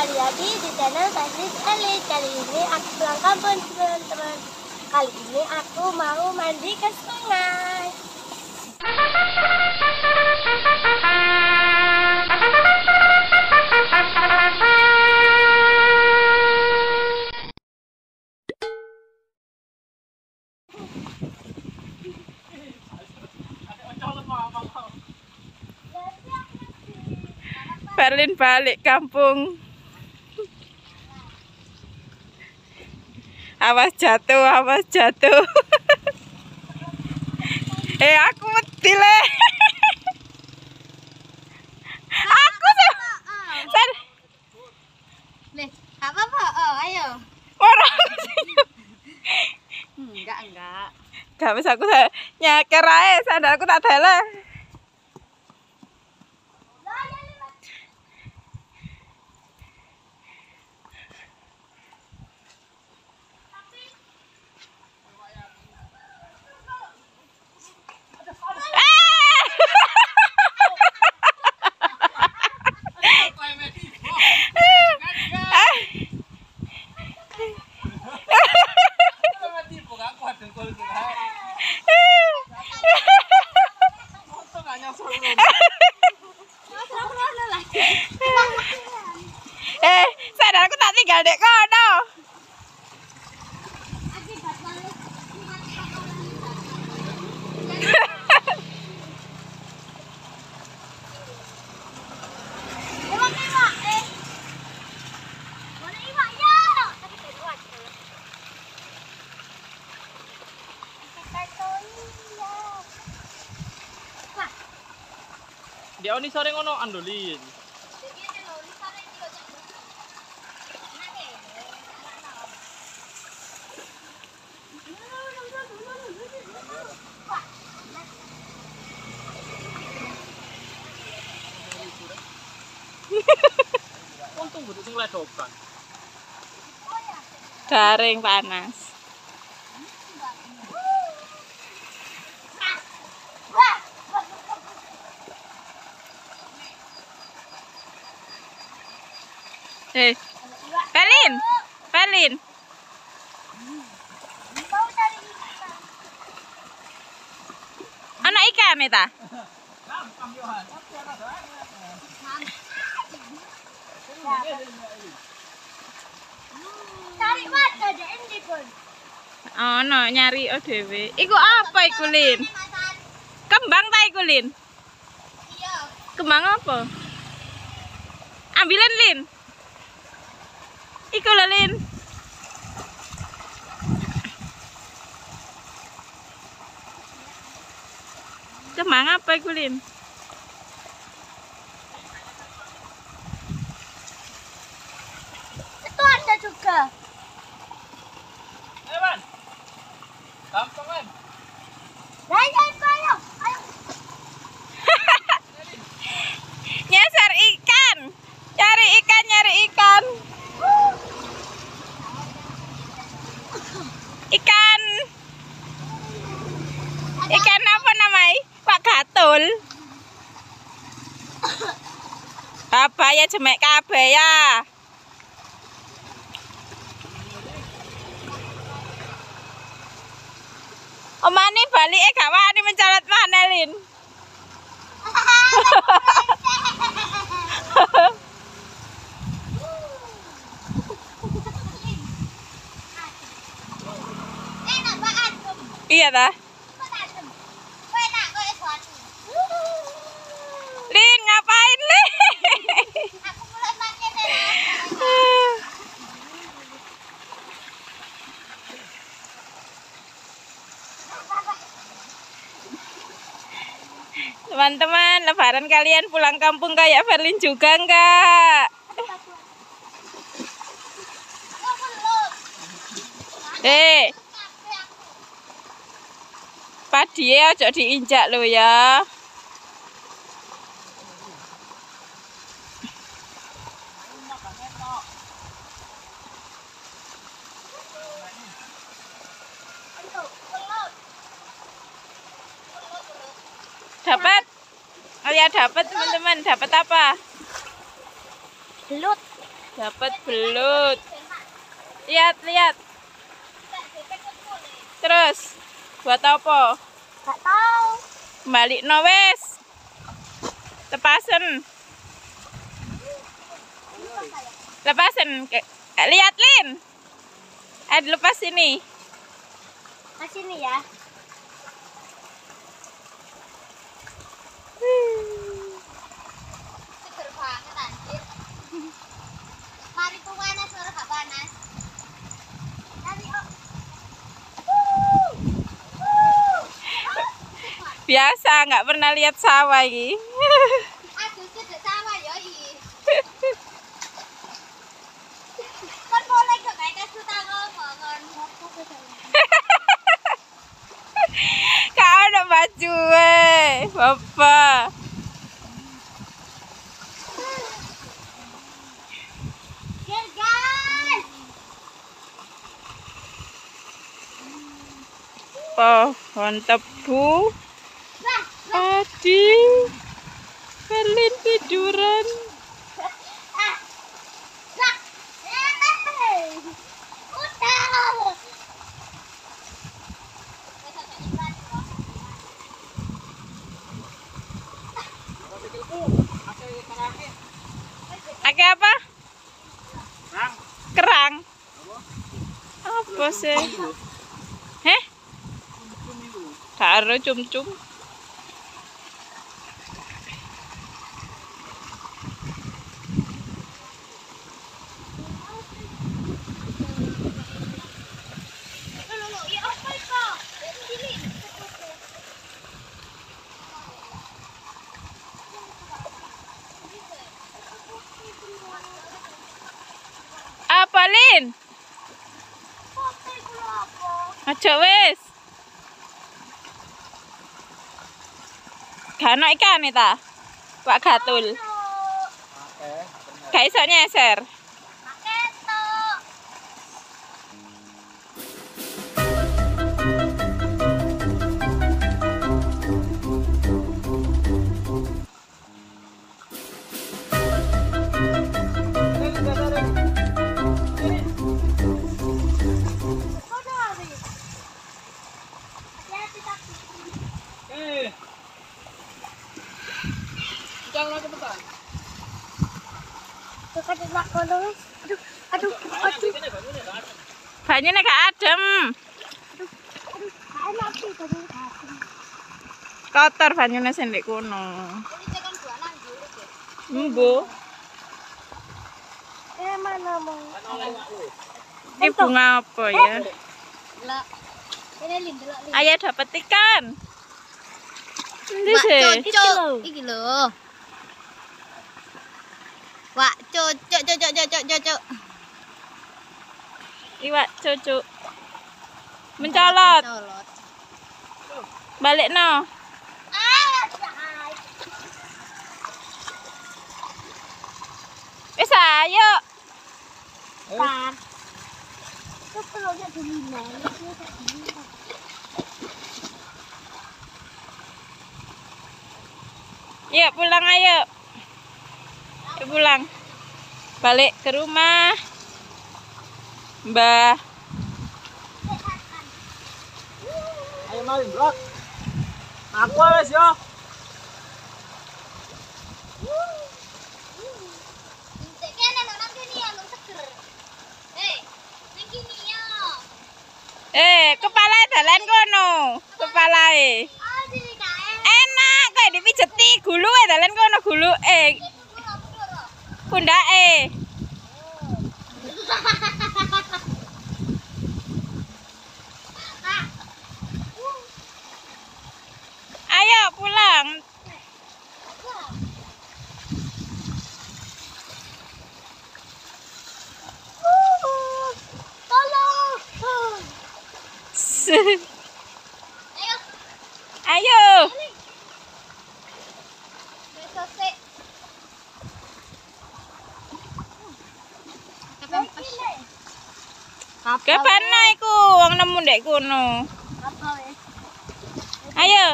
kembali lagi di channel Teknis Eli. Kali ini aku pulang kampung teman-teman. Kali ini aku mau mandi ke sungai. Berlin balik kampung. Awas jatuh, awas jatuh. Aku wedi le. Aku sen. Nih, apa-apa? Oh, ayo. Orang. Enggak. Gak bisa aku nyeker ae, sandalku tak dele. Sandalku tak tinggal dek kono. Dia oni sore ngono andolin. Untung butuh sing ledokan. Garing panas. Pelin. Anak ikan eta. Cari wadah deh ini pun. Oh no, nyari dhewe. Iku apa iku, Lin? Kembang ta iku, Lin? Iya. Kembang apa? Ambilan, Lin. Iku lho, Lin. Kembang apa iku, Lin? Itu ada juga. Ewan. Gampang kan? Ayo. Nyasar ikan. Nyari ikan. Ikan apa namanya? Pak Gatul. Apa ya jemek kabeh ya. Omane balik gak wani mencolot maneh, Lin. Enak banget. Iya ta? Enak kok suatu. Lin, ngapain, Lin? Aku mulai makan deh. Teman-teman, lebaran kalian pulang kampung kayak Berlin juga enggak? Padi ojo diinjak lo ya. Dapat? Oh ya dapat teman-teman. Dapat apa? Belut. Dapat belut. Lihat, lihat. Terus buat apa? Gak tahu. Balik no wes. Lepasen. Lepasen. Lihat Lin. Lepas sini. Ke sini ya. Seger banget anjir. Mari panas suara gak panas. Mari Biasa, nggak pernah lihat sawah ini. aduh cedek sawah ya iki. Kan boleh kok kayak kasut ngomong. Kau ada baju Bapak. Guys. Pohon tebu. Padi. Berlin tiduran. Ake apa? Kerang. Apa sih? Heh? Karo cum-cum. Apa Lin? Aja wis. Gano ikan ta? Pak Gatul. Gak iso nyeser. Jangan cepetan. Aduh. Banyune gak adem. Kotor banyune sing ndek kono. Mbo. Mana mau? Ini bunga apa ya? Lah. Ini Lin delok Lin. Ayah dapat ikan. Ini sih. Iki lho. Wak, cocok. Iwak cucuk. Mencolot. Balik no. Wis ayo. Pan. Itu peluknya dulu nih. Yuk pulang ayo. Yuk pulang. Balik ke rumah. Mbah. Ayo mari, Bro. Aku wes yo. Kepala dalan kono. Kepalae. Enak kayak dipijeti guluke dalan kono guluke. Pundake. Ayo pulang. Ayo. Kapan iku wong nemu ndek kono. Ayo.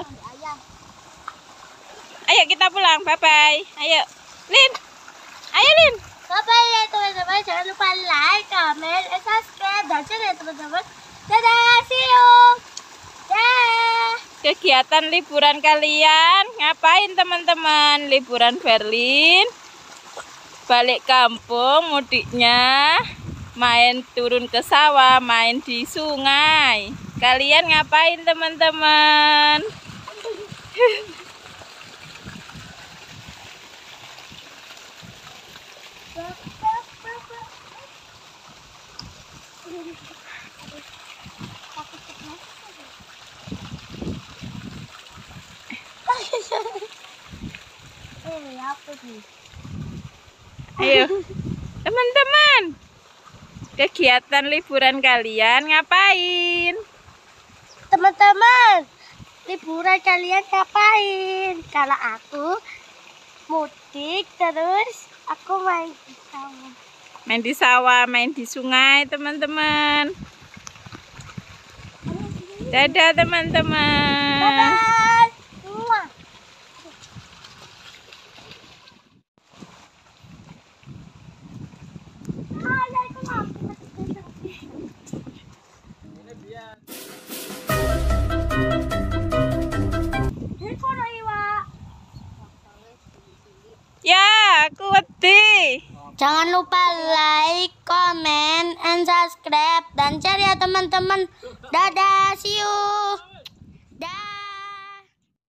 Ayo kita pulang. Bye bye. Ayo. Lin. Ayo Lin. Bye-bye ya teman-teman. Jangan lupa like, comment, and subscribe. Dan share ya teman-teman. Dadah, see you. Dah. Kegiatan liburan kalian ngapain teman-teman? Liburan Berlin, balik kampung mudiknya, main turun ke sawah, main di sungai. Kalian ngapain teman-teman? Apa nih? Ayo, teman-teman. Kegiatan liburan kalian ngapain? Teman-teman, liburan kalian ngapain? Kalau aku mudik terus aku main di sawah. Main di sawah, main di sungai, teman-teman. Dadah, teman-teman. Bye-bye. Muah. Ya, aku wedi. Jangan lupa like, comment, and subscribe dan share ya teman-teman. Dadah, see you.